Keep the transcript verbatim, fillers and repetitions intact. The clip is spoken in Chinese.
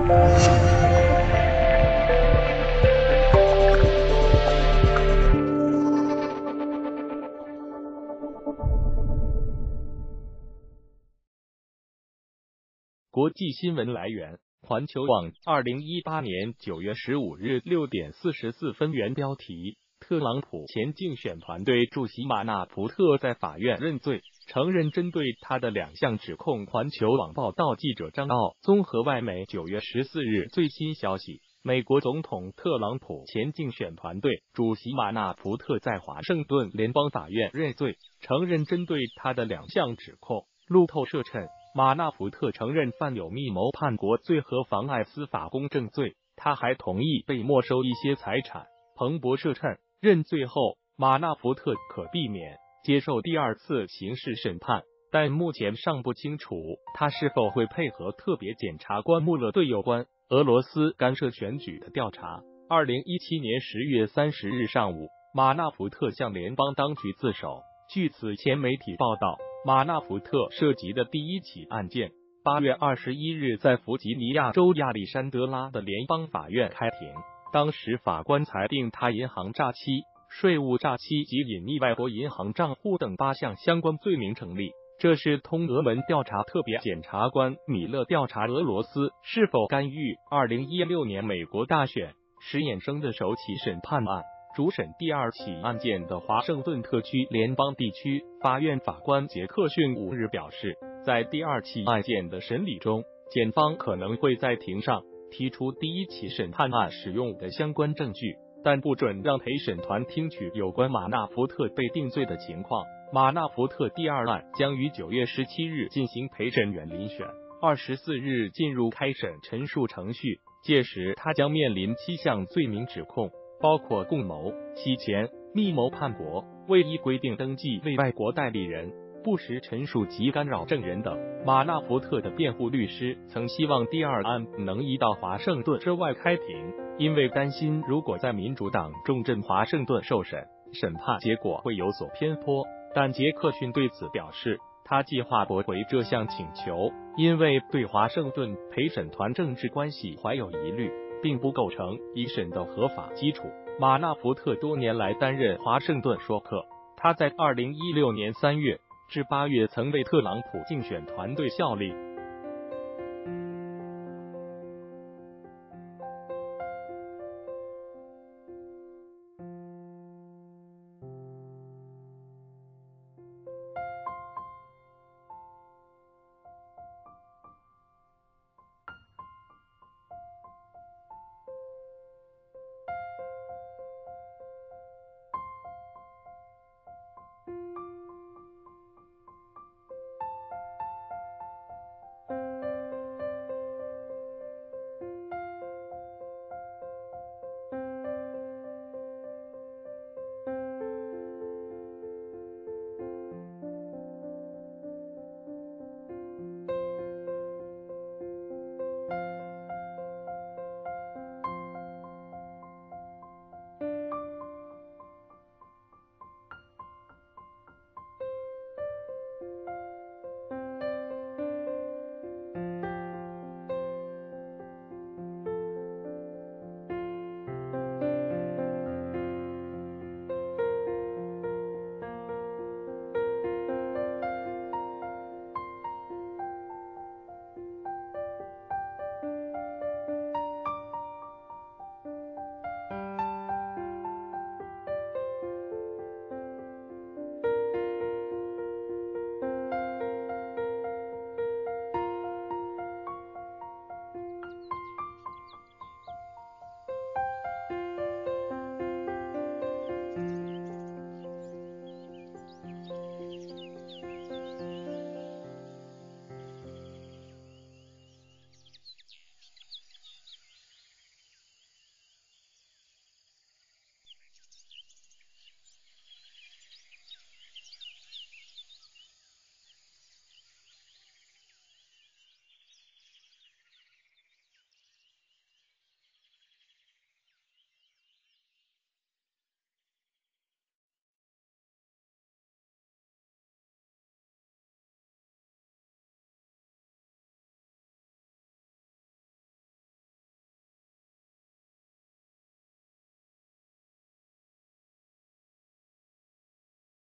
国际新闻来源：环球网，二零一八年九月十五日六点四十四分。原标题：特朗普前竞选团队主席马纳福特在法院认罪，承认针对他的两项指控。环球网报道，记者张奥综合外媒九月十四日最新消息，美国总统特朗普前竞选团队主席马纳福特在华盛顿联邦法院认罪，承认针对他的两项指控。路透社称，马纳福特承认犯有密谋叛国罪和妨碍司法公正罪，他还同意被没收一些财产。彭博社称，认罪后，马纳福特可避免接受第二次刑事审判，但目前尚不清楚他是否会配合特别检察官穆勒对有关俄罗斯干涉选举的调查。二零一七年十月三十日上午，马纳福特向联邦当局自首。据此前媒体报道，马纳福特涉及的第一起案件，八月二十一日在弗吉尼亚州亚历山德拉的联邦法院开庭。当时法官裁定他银行诈欺、税务诈欺及隐匿外国银行账户等八项相关罪名成立。这是通俄门调查特别检察官米勒调查俄罗斯是否干预二零一六年美国大选时衍生的首起审判案。主审第二起案件的华盛顿特区联邦地区法院法官杰克逊五日表示，在第二起案件的审理中，检方可能会在庭上提出第一起审判案使用的相关证据，但不准让陪审团听取有关马纳福特被定罪的情况。马纳福特第二案将于九月十七日进行陪审员遴选，二十四日进入开审陈述程序，届时他将面临七项罪名指控，包括共谋、洗钱、密谋叛国、未依规定登记为外国代理人、不实陈述及干扰证人等。马纳福特的辩护律师曾希望第二案能移到华盛顿之外开庭，因为担心如果在民主党重镇华盛顿受审，审判结果会有所偏颇。但杰克逊对此表示，他计划驳回这项请求，因为对华盛顿陪审团政治关系怀有疑虑，并不构成一审的合法基础。马纳福特多年来担任华盛顿说客，他在二零一六年三月至八月曾为特朗普竞选团队效力。